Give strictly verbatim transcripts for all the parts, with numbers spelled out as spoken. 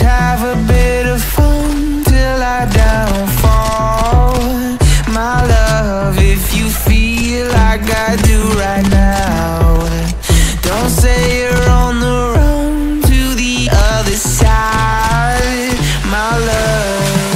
have a bit of fun till I downfall. My love, if you feel like I do right now, don't say you're on the run to the other side, my love.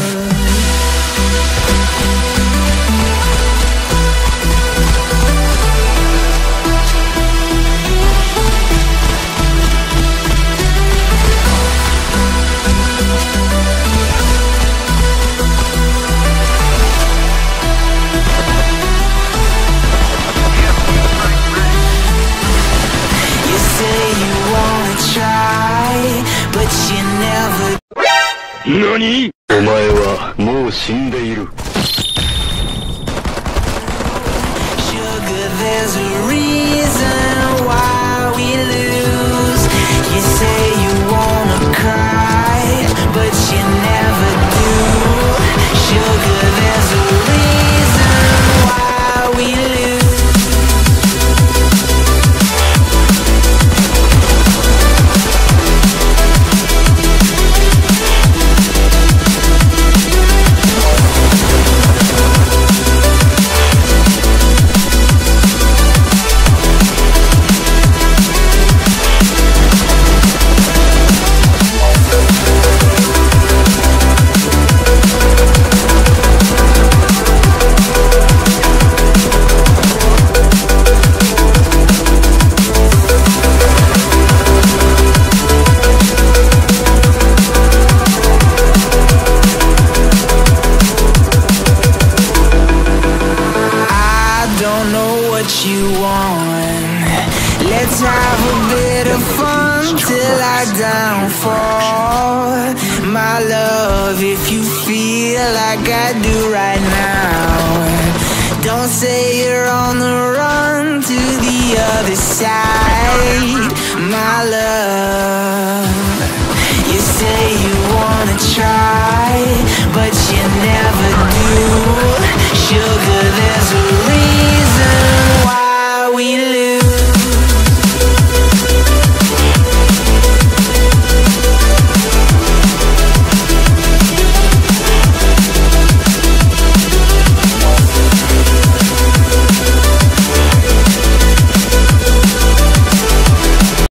NANI?! お前はもう死んでいる。 Sugar, there's a reason why we lose. You say you wanna cry, but you never do. Sugar, there's a reason why we lose. You want. Let's have a bit of fun till I downfall, my love, if you feel like I do right now. Don't say you're on the run to the other side, my love. You say you wanna try, but you never do. Sugar, there's a reason